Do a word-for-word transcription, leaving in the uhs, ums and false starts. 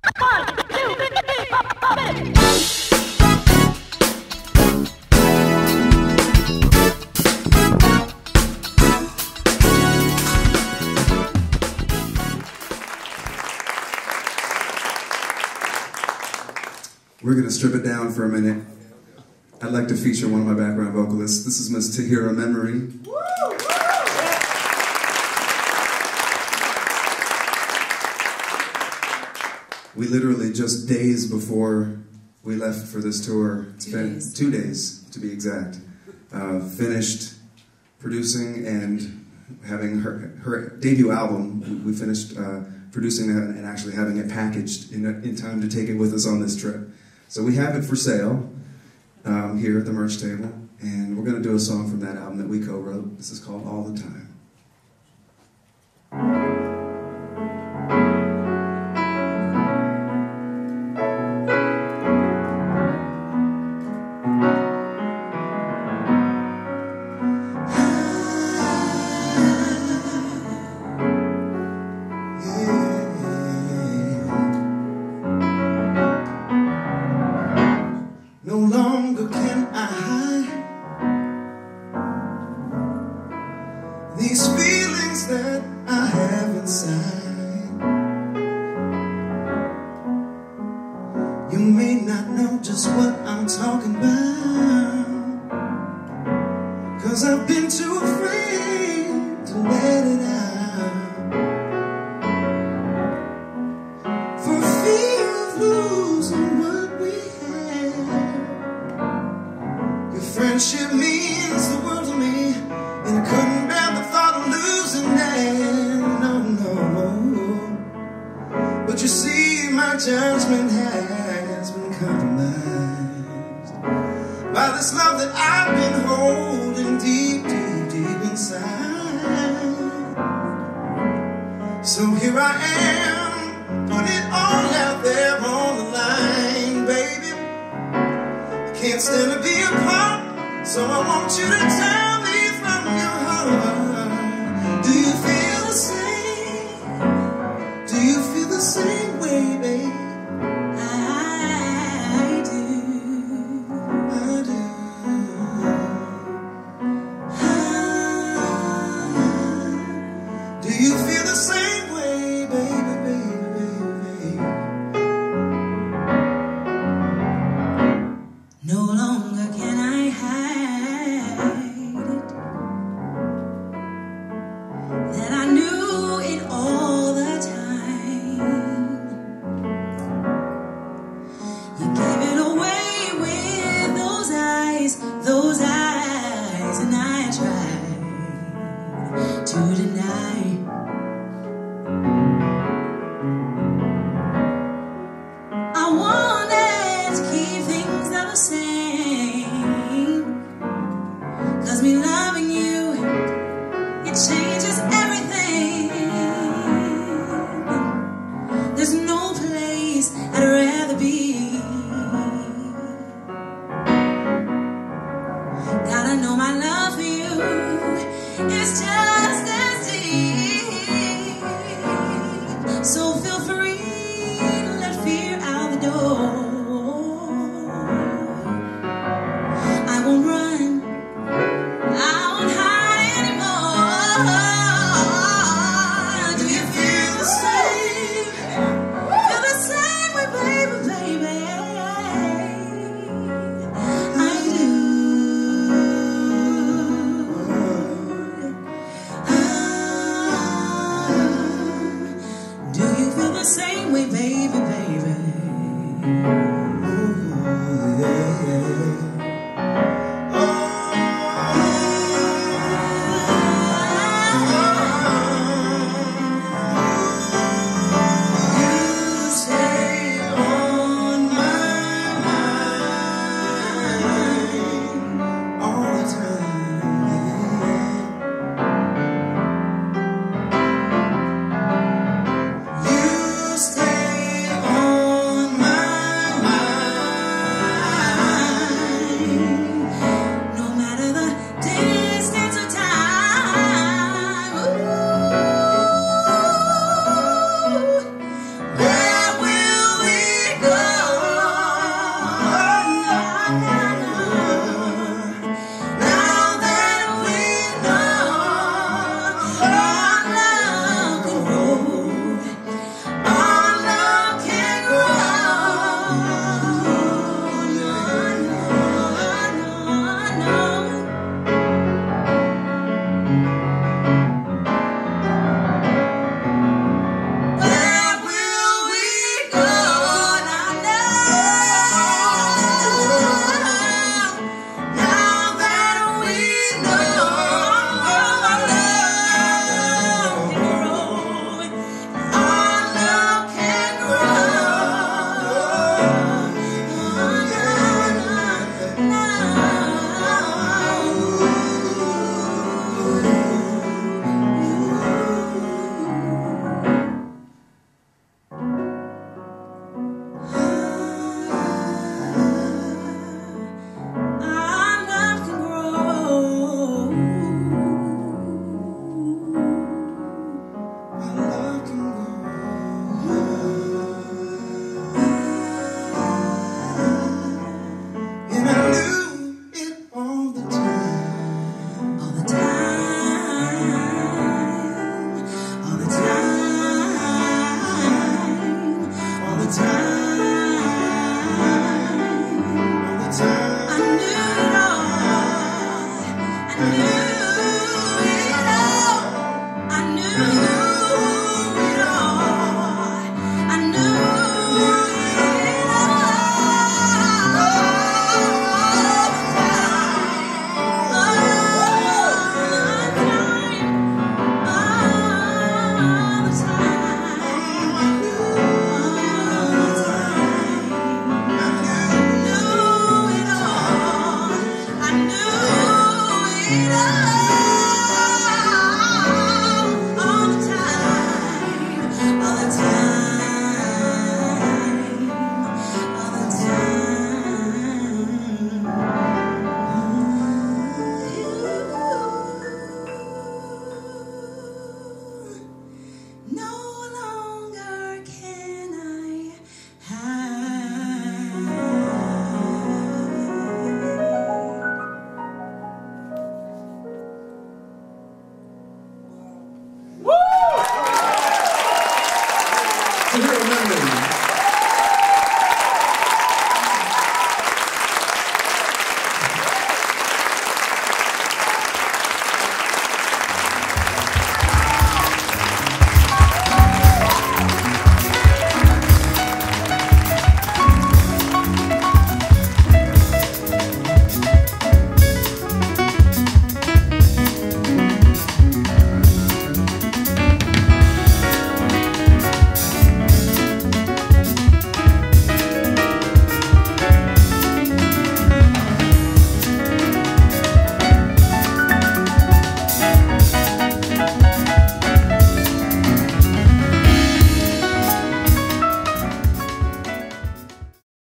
We're going to strip it down for a minute. I'd like to feature one of my background vocalists. This is Miss TAHIRAH Memory. We literally just days before we left for this tour, two days, two days to be exact, uh, finished producing and having her, her debut album. We finished uh, producing that and actually having it packaged in, in time to take it with us on this trip. So we have it for sale um, here at the merch table, and we're going to do a song from that album that we co-wrote. This is called All the Time. No longer can I hide these feelings that I have inside. You may not know just what I'm talking about, 'cause I've been too afraid to let it out, for fear of losing what we have. Friendship means the world to me, and I couldn't bear the thought of losing that, no, no. But you see, my judgment has been compromised by this love that I've been holding deep, deep, deep inside. So here I am, putting it all out there on the line, baby. I can't stand to be apart, so I want you to tell me from your heart, do you feel the same? Do you feel the same way, babe? I do. I do. I, do you feel the same way, baby, baby, baby, baby? No longer can I hide it, that I knew it all the time. You gave it away with those eyes, those eyes, and I tried to deny. I wanted to keep things the same, 'cause me loving you, it changes everything. There's no place I'd rather be. Gotta know my love for you is just as deep. So feel free to let fear out the door. I won't run, I won't hide anymore. Do you feel the same? Feel the same way, baby, baby? I do. Ah, do you feel the same way, baby?